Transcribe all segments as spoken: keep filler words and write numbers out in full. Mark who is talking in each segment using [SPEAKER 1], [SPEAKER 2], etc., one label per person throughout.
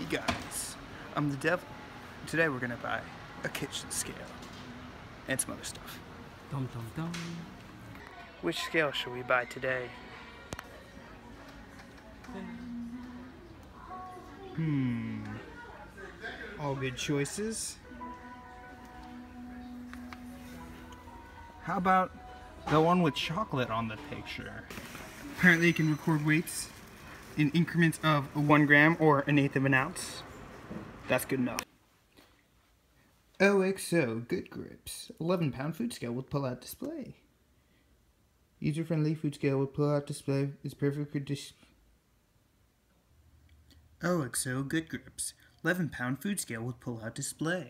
[SPEAKER 1] Hey guys, I'm the devil. Today we're gonna buy a kitchen scale and some other stuff.
[SPEAKER 2] Dum dum dum.
[SPEAKER 1] Which scale should we buy today? Hmm. All good choices. How about the one with chocolate on the picture? Apparently it can record weights in increments of one gram or an eighth of an ounce. That's good enough. O X O Good Grips, eleven pound food scale with pull-out display. User-friendly food scale with pull-out display is perfect for dish. O X O Good Grips, eleven pound food scale with pull-out display.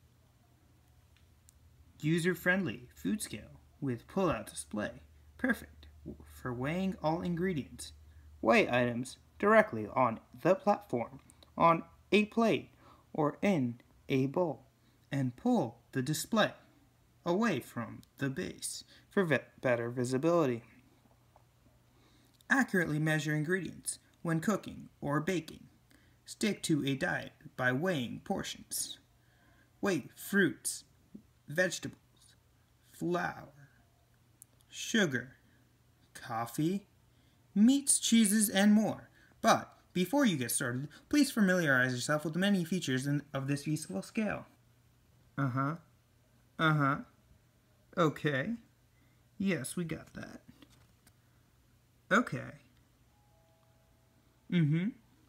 [SPEAKER 1] User-friendly food scale with pull-out display, perfect for weighing all ingredients. Weigh items directly on the platform, on a plate, or in a bowl, and pull the display away from the base for better visibility. Accurately measure ingredients when cooking or baking. Stick to a diet by weighing portions. Weigh fruits, vegetables, flour, sugar, coffee, meats, cheeses, and more. But before you get started, please familiarize yourself with the many features in, of this useful scale. Uh-huh. Uh-huh. Okay. Yes, we got that. Okay. Mm-hmm.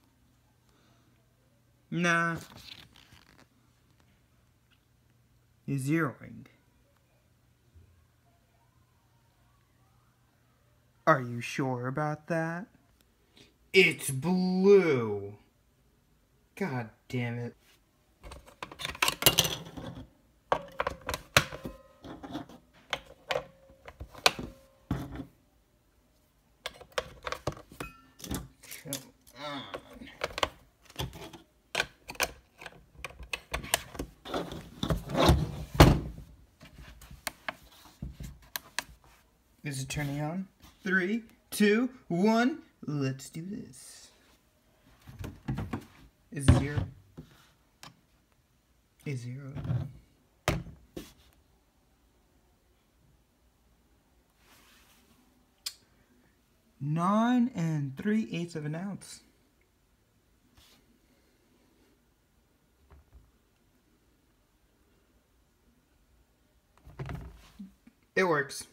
[SPEAKER 1] Nah. Zeroing. Are you sure about that? It's blue. God damn it. Come on. Is it turning on? Three, two, one. Let's do this. Is zero? Is zero? Nine and three eighths of an ounce. It works.